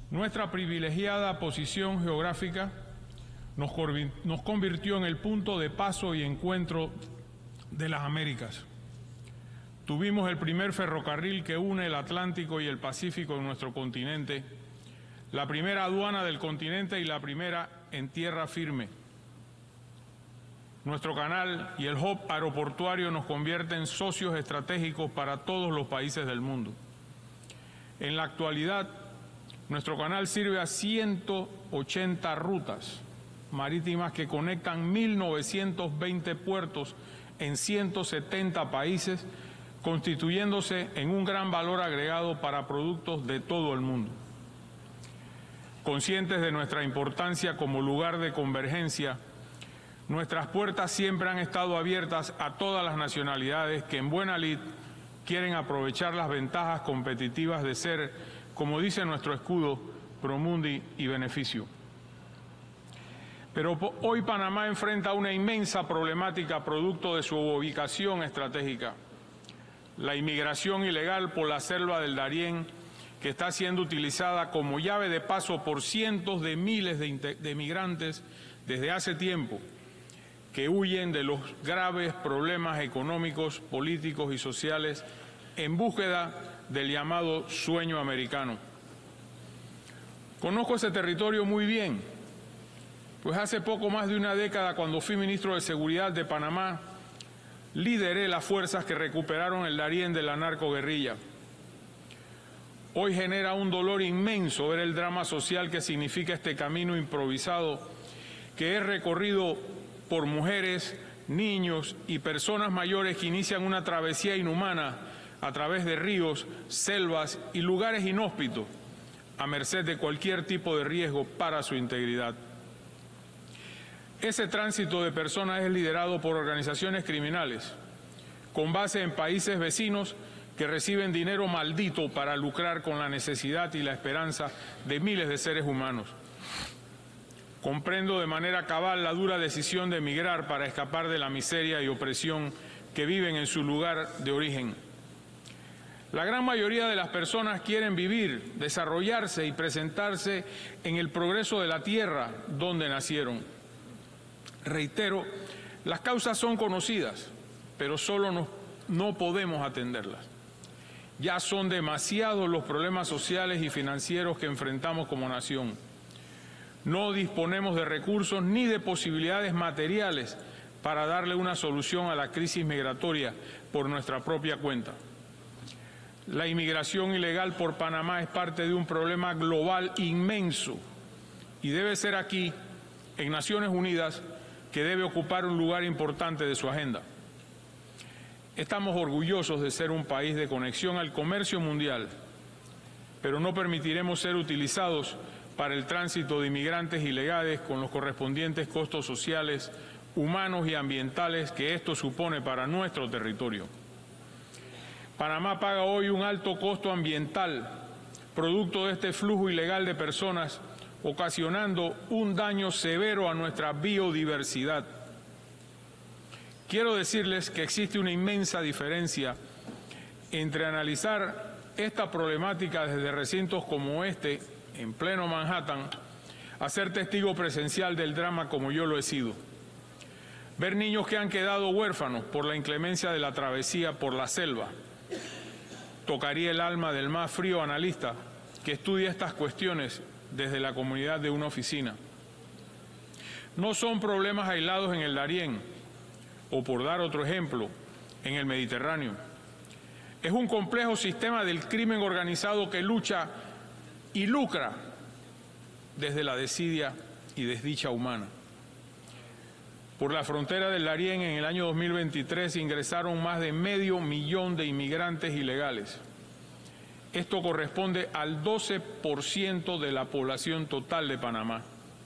Nuestra privilegiada posición geográfica nos convirtió en el punto de paso y encuentro de las Américas. Tuvimos el primer ferrocarril que une el Atlántico y el Pacífico en nuestro continente, la primera aduana del continente y la primera en tierra firme. Nuestro canal y el hub aeroportuario nos convierten en socios estratégicos para todos los países del mundo. En la actualidad, nuestro canal sirve a 180 rutas marítimas que conectan 1.920 puertos en 170 países, constituyéndose en un gran valor agregado para productos de todo el mundo. Conscientes de nuestra importancia como lugar de convergencia, nuestras puertas siempre han estado abiertas a todas las nacionalidades que en buena lid quieren aprovechar las ventajas competitivas de ser, como dice nuestro escudo, Promundi y beneficio. Pero hoy Panamá enfrenta una inmensa problemática producto de su ubicación estratégica. La inmigración ilegal por la selva del Darién, que está siendo utilizada como llave de paso por cientos de miles de migrantes desde hace tiempo, que huyen de los graves problemas económicos, políticos y sociales en búsqueda del llamado sueño americano. Conozco ese territorio muy bien, pues hace poco más de una década, cuando fui ministro de Seguridad de Panamá, lideré las fuerzas que recuperaron el Darién de la narcoguerrilla. Hoy genera un dolor inmenso ver el drama social que significa este camino improvisado, que es recorrido por mujeres, niños y personas mayores que inician una travesía inhumana a través de ríos, selvas y lugares inhóspitos, a merced de cualquier tipo de riesgo para su integridad. Ese tránsito de personas es liderado por organizaciones criminales, con base en países vecinos que reciben dinero maldito para lucrar con la necesidad y la esperanza de miles de seres humanos. Comprendo de manera cabal la dura decisión de emigrar para escapar de la miseria y opresión que viven en su lugar de origen. La gran mayoría de las personas quieren vivir, desarrollarse y presentarse en el progreso de la tierra donde nacieron. Reitero, las causas son conocidas, pero solo no podemos atenderlas. Ya son demasiados los problemas sociales y financieros que enfrentamos como nación. No disponemos de recursos ni de posibilidades materiales para darle una solución a la crisis migratoria por nuestra propia cuenta. La inmigración ilegal por Panamá es parte de un problema global inmenso y debe ser aquí, en Naciones Unidas, que debe ocupar un lugar importante de su agenda. Estamos orgullosos de ser un país de conexión al comercio mundial, pero no permitiremos ser utilizados para el tránsito de inmigrantes ilegales con los correspondientes costos sociales, humanos y ambientales que esto supone para nuestro territorio. Panamá paga hoy un alto costo ambiental, producto de este flujo ilegal de personas, ocasionando un daño severo a nuestra biodiversidad. Quiero decirles que existe una inmensa diferencia entre analizar esta problemática desde recintos como este, en pleno Manhattan, a ser testigo presencial del drama como yo lo he sido. Ver niños que han quedado huérfanos por la inclemencia de la travesía por la selva. Tocaría el alma del más frío analista que estudia estas cuestiones desde la comunidad de una oficina. No son problemas aislados en el Darién, o por dar otro ejemplo, en el Mediterráneo. Es un complejo sistema del crimen organizado que lucha y lucra desde la desidia y desdicha humana. Por la frontera del Darién en el año 2023 ingresaron más de 500.000 de inmigrantes ilegales. Esto corresponde al 12% de la población total de Panamá.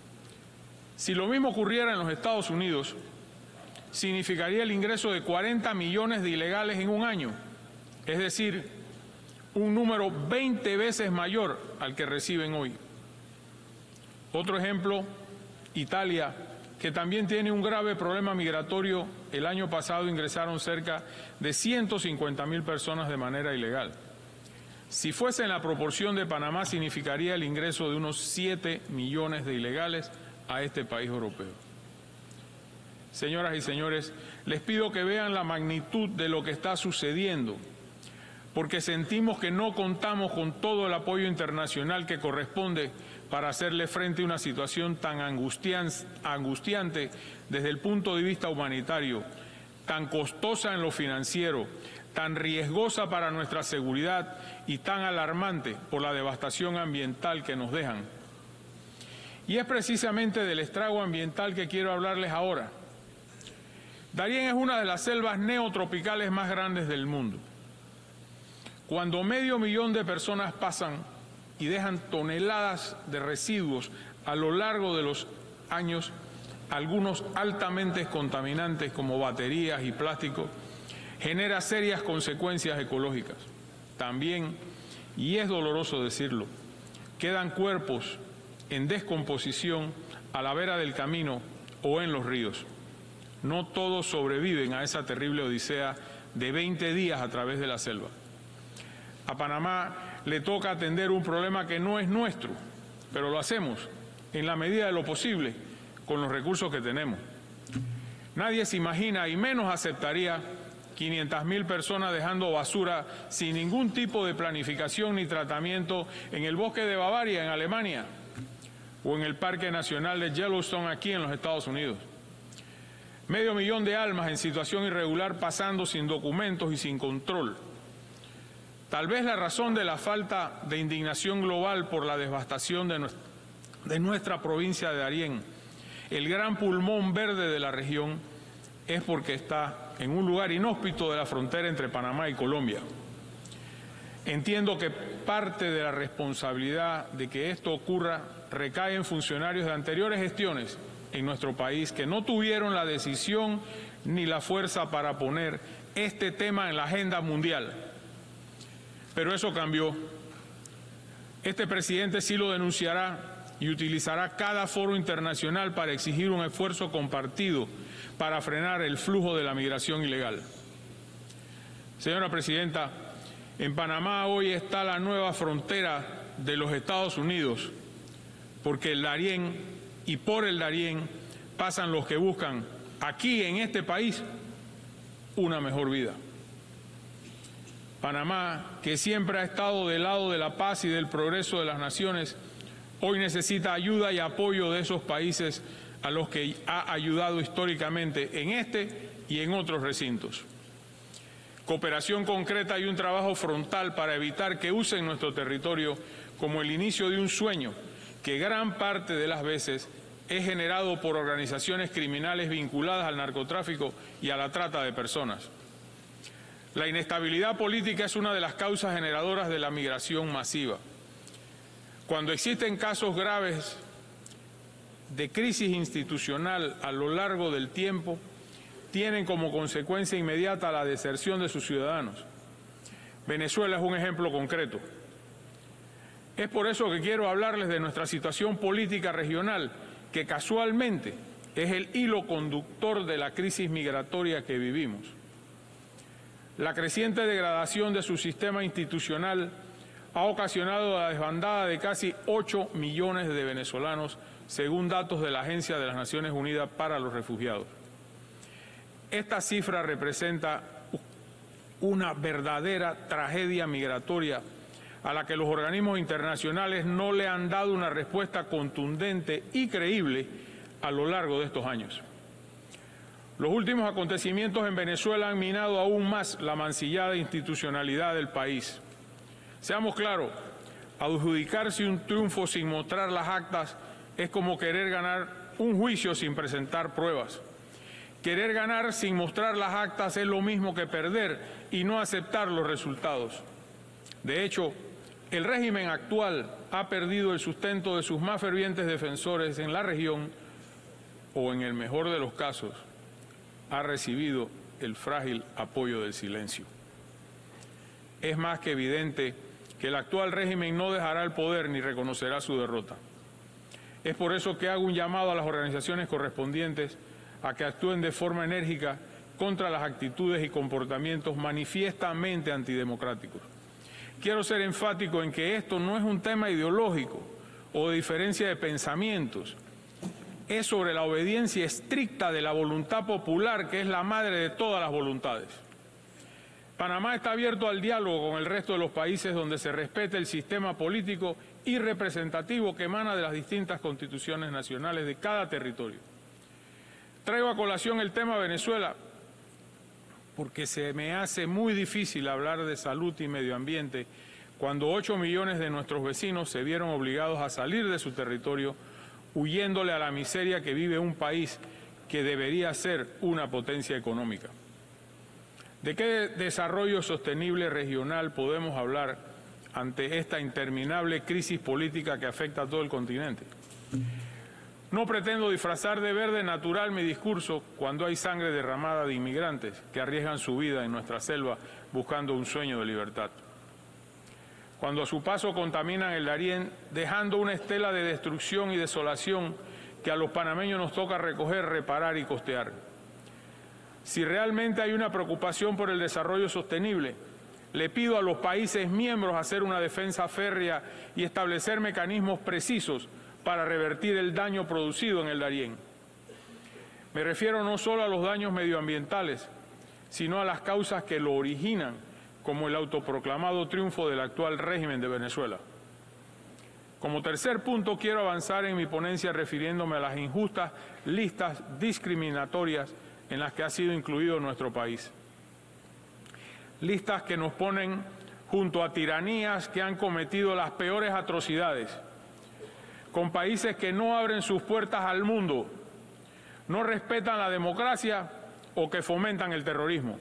Si lo mismo ocurriera en los Estados Unidos, significaría el ingreso de 40 millones de ilegales en un año, es decir, un número 20 veces mayor al que reciben hoy. Otro ejemplo, Italia, que también tiene un grave problema migratorio. El año pasado ingresaron cerca de 150.000 personas de manera ilegal. Si fuese en la proporción de Panamá, significaría el ingreso de unos 7 millones de ilegales a este país europeo. Señoras y señores, les pido que vean la magnitud de lo que está sucediendo, porque sentimos que no contamos con todo el apoyo internacional que corresponde para hacerle frente a una situación tan angustiante desde el punto de vista humanitario, tan costosa en lo financiero, tan riesgosa para nuestra seguridad y tan alarmante por la devastación ambiental que nos dejan. Y es precisamente del estrago ambiental que quiero hablarles ahora. Darién es una de las selvas neotropicales más grandes del mundo. Cuando 500.000 de personas pasan y dejan toneladas de residuos a lo largo de los años, algunos altamente contaminantes como baterías y plástico, genera serias consecuencias ecológicas. También, y es doloroso decirlo, quedan cuerpos en descomposición a la vera del camino o en los ríos. No todos sobreviven a esa terrible odisea de 20 días a través de la selva. A Panamá le toca atender un problema que no es nuestro, pero lo hacemos en la medida de lo posible con los recursos que tenemos. Nadie se imagina y menos aceptaría 500.000 personas dejando basura sin ningún tipo de planificación ni tratamiento en el bosque de Bavaria, en Alemania, o en el Parque Nacional de Yellowstone, aquí en los Estados Unidos. 500.000 de almas en situación irregular pasando sin documentos y sin control. Tal vez la razón de la falta de indignación global por la devastación de nuestra provincia de Darién, el gran pulmón verde de la región, es porque está en un lugar inhóspito de la frontera entre Panamá y Colombia. Entiendo que parte de la responsabilidad de que esto ocurra recae en funcionarios de anteriores gestiones en nuestro país que no tuvieron la decisión ni la fuerza para poner este tema en la agenda mundial. Pero eso cambió. Este presidente sí lo denunciará y utilizará cada foro internacional para exigir un esfuerzo compartido para frenar el flujo de la migración ilegal. Señora Presidenta, en Panamá hoy está la nueva frontera de los Estados Unidos, porque el Darién y por el Darién pasan los que buscan aquí en este país una mejor vida. Panamá, que siempre ha estado del lado de la paz y del progreso de las naciones, hoy necesita ayuda y apoyo de esos países a los que ha ayudado históricamente en este y en otros recintos. Cooperación concreta y un trabajo frontal para evitar que usen nuestro territorio como el inicio de un sueño que gran parte de las veces es generado por organizaciones criminales vinculadas al narcotráfico y a la trata de personas. La inestabilidad política es una de las causas generadoras de la migración masiva. Cuando existen casos graves de crisis institucional a lo largo del tiempo, tienen como consecuencia inmediata la deserción de sus ciudadanos. Venezuela es un ejemplo concreto. Es por eso que quiero hablarles de nuestra situación política regional, que casualmente es el hilo conductor de la crisis migratoria que vivimos. La creciente degradación de su sistema institucional ha ocasionado la desbandada de casi 8 millones de venezolanos, según datos de la Agencia de las Naciones Unidas para los Refugiados. Esta cifra representa una verdadera tragedia migratoria a la que los organismos internacionales no le han dado una respuesta contundente y creíble a lo largo de estos años. Los últimos acontecimientos en Venezuela han minado aún más la mancillada institucionalidad del país. Seamos claros, adjudicarse un triunfo sin mostrar las actas es como querer ganar un juicio sin presentar pruebas. Querer ganar sin mostrar las actas es lo mismo que perder y no aceptar los resultados. De hecho, el régimen actual ha perdido el sustento de sus más fervientes defensores en la región o, en el mejor de los casos, ha recibido el frágil apoyo del silencio. Es más que evidente que el actual régimen no dejará el poder ni reconocerá su derrota. Es por eso que hago un llamado a las organizaciones correspondientes a que actúen de forma enérgica contra las actitudes y comportamientos manifiestamente antidemocráticos. Quiero ser enfático en que esto no es un tema ideológico o de diferencia de pensamientos. Es sobre la obediencia estricta de la voluntad popular, que es la madre de todas las voluntades. Panamá está abierto al diálogo con el resto de los países donde se respete el sistema político y representativo que emana de las distintas constituciones nacionales de cada territorio. Traigo a colación el tema Venezuela porque se me hace muy difícil hablar de salud y medio ambiente cuando 8 millones de nuestros vecinos se vieron obligados a salir de su territorio huyéndole a la miseria que vive un país que debería ser una potencia económica. ¿De qué desarrollo sostenible regional podemos hablar ante esta interminable crisis política que afecta a todo el continente? No pretendo disfrazar de verde natural mi discurso cuando hay sangre derramada de inmigrantes que arriesgan su vida en nuestra selva buscando un sueño de libertad. Cuando a su paso contaminan el Darién, dejando una estela de destrucción y desolación que a los panameños nos toca recoger, reparar y costear. Si realmente hay una preocupación por el desarrollo sostenible, le pido a los países miembros hacer una defensa férrea y establecer mecanismos precisos para revertir el daño producido en el Darién. Me refiero no solo a los daños medioambientales, sino a las causas que lo originan, como el autoproclamado triunfo del actual régimen de Venezuela. Como tercer punto, quiero avanzar en mi ponencia refiriéndome a las injustas listas discriminatorias en las que ha sido incluido nuestro país. Listas que nos ponen junto a tiranías que han cometido las peores atrocidades, con países que no abren sus puertas al mundo, no respetan la democracia o que fomentan el terrorismo.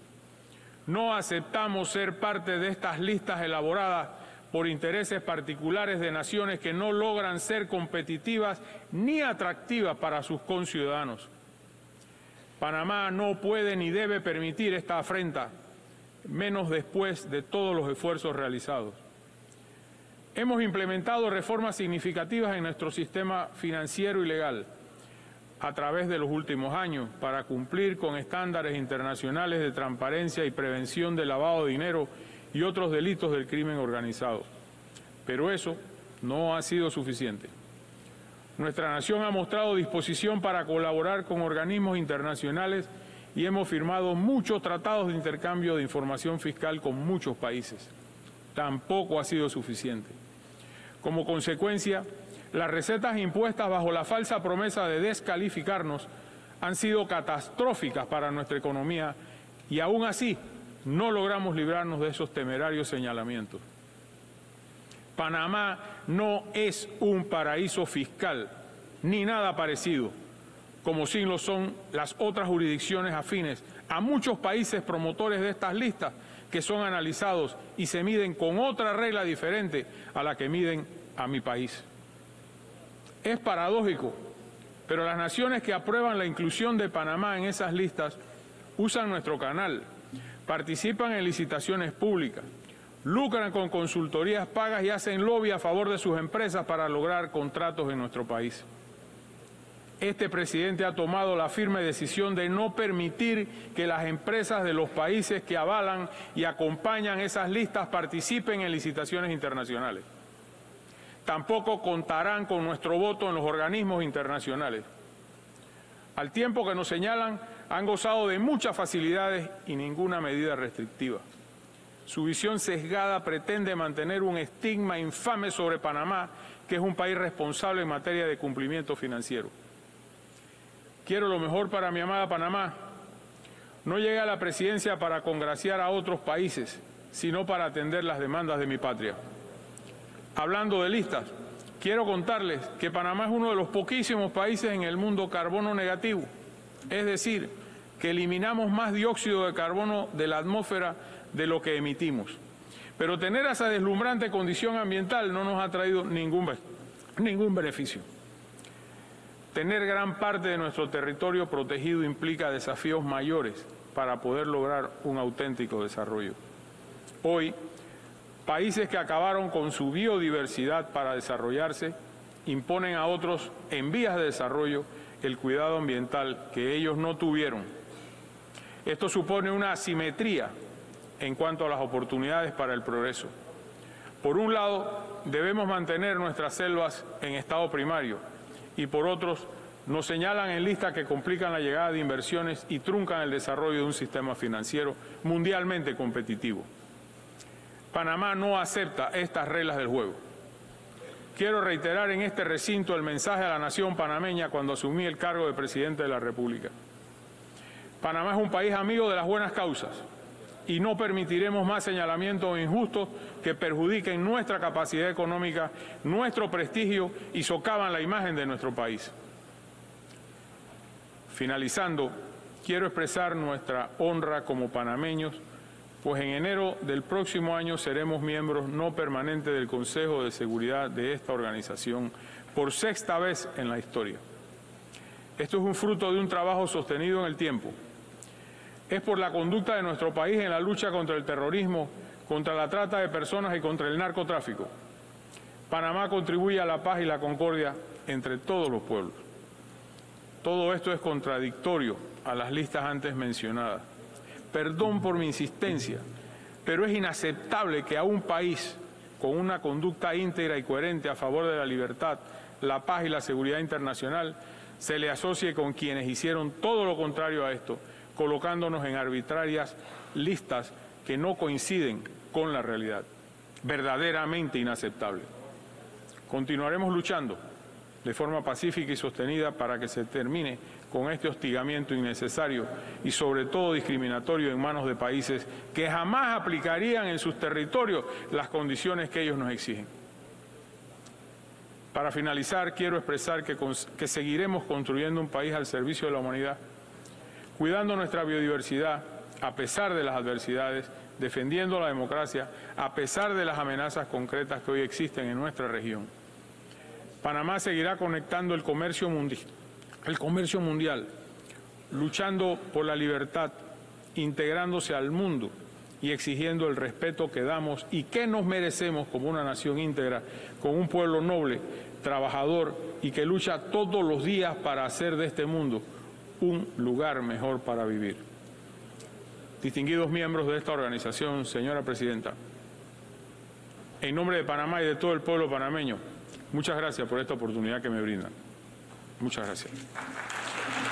No aceptamos ser parte de estas listas elaboradas por intereses particulares de naciones que no logran ser competitivas ni atractivas para sus conciudadanos. Panamá no puede ni debe permitir esta afrenta, menos después de todos los esfuerzos realizados. Hemos implementado reformas significativas en nuestro sistema financiero y legal a través de los últimos años para cumplir con estándares internacionales de transparencia y prevención del lavado de dinero y otros delitos del crimen organizado. Pero eso no ha sido suficiente. Nuestra nación ha mostrado disposición para colaborar con organismos internacionales y hemos firmado muchos tratados de intercambio de información fiscal con muchos países. Tampoco ha sido suficiente. Como consecuencia, las recetas impuestas bajo la falsa promesa de descalificarnos han sido catastróficas para nuestra economía y aún así no logramos librarnos de esos temerarios señalamientos. Panamá no es un paraíso fiscal, ni nada parecido, como sí lo son las otras jurisdicciones afines a muchos países promotores de estas listas que son analizados y se miden con otra regla diferente a la que miden a mi país. Es paradójico, pero las naciones que aprueban la inclusión de Panamá en esas listas usan nuestro canal, participan en licitaciones públicas, lucran con consultorías pagas y hacen lobby a favor de sus empresas para lograr contratos en nuestro país. Este presidente ha tomado la firme decisión de no permitir que las empresas de los países que avalan y acompañan esas listas participen en licitaciones internacionales. Tampoco contarán con nuestro voto en los organismos internacionales. Al tiempo que nos señalan, han gozado de muchas facilidades y ninguna medida restrictiva. Su visión sesgada pretende mantener un estigma infame sobre Panamá, que es un país responsable en materia de cumplimiento financiero. Quiero lo mejor para mi amada Panamá. No llegué a la presidencia para congraciar a otros países, sino para atender las demandas de mi patria. Hablando de listas, quiero contarles que Panamá es uno de los poquísimos países en el mundo carbono negativo, es decir, que eliminamos más dióxido de carbono de la atmósfera de lo que emitimos. Pero tener esa deslumbrante condición ambiental no nos ha traído ningún beneficio. Tener gran parte de nuestro territorio protegido implica desafíos mayores para poder lograr un auténtico desarrollo. Hoy, países que acabaron con su biodiversidad para desarrollarse imponen a otros en vías de desarrollo el cuidado ambiental que ellos no tuvieron. Esto supone una asimetría en cuanto a las oportunidades para el progreso. Por un lado, debemos mantener nuestras selvas en estado primario y por otros, nos señalan en listas que complican la llegada de inversiones y truncan el desarrollo de un sistema financiero mundialmente competitivo. Panamá no acepta estas reglas del juego. Quiero reiterar en este recinto el mensaje a la nación panameña cuando asumí el cargo de presidente de la República. Panamá es un país amigo de las buenas causas y no permitiremos más señalamientos injustos que perjudiquen nuestra capacidad económica, nuestro prestigio y socavan la imagen de nuestro país. Finalizando, quiero expresar nuestra honra como panameños, pues en enero del próximo año seremos miembros no permanentes del Consejo de Seguridad de esta organización por sexta vez en la historia. Esto es un fruto de un trabajo sostenido en el tiempo. Es por la conducta de nuestro país en la lucha contra el terrorismo, contra la trata de personas y contra el narcotráfico. Panamá contribuye a la paz y la concordia entre todos los pueblos. Todo esto es contradictorio a las listas antes mencionadas. Perdón por mi insistencia, pero es inaceptable que a un país con una conducta íntegra y coherente a favor de la libertad, la paz y la seguridad internacional se le asocie con quienes hicieron todo lo contrario a esto, colocándonos en arbitrarias listas que no coinciden con la realidad. Verdaderamente inaceptable. Continuaremos luchando de forma pacífica y sostenida para que se termine con este hostigamiento innecesario y sobre todo discriminatorio en manos de países que jamás aplicarían en sus territorios las condiciones que ellos nos exigen. Para finalizar, quiero expresar que seguiremos construyendo un país al servicio de la humanidad, cuidando nuestra biodiversidad a pesar de las adversidades, defendiendo la democracia a pesar de las amenazas concretas que hoy existen en nuestra región. Panamá seguirá conectando el comercio mundial, luchando por la libertad, integrándose al mundo y exigiendo el respeto que damos y que nos merecemos como una nación íntegra, con un pueblo noble, trabajador y que lucha todos los días para hacer de este mundo un lugar mejor para vivir. Distinguidos miembros de esta organización, señora Presidenta, en nombre de Panamá y de todo el pueblo panameño, muchas gracias por esta oportunidad que me brindan. Muchas gracias.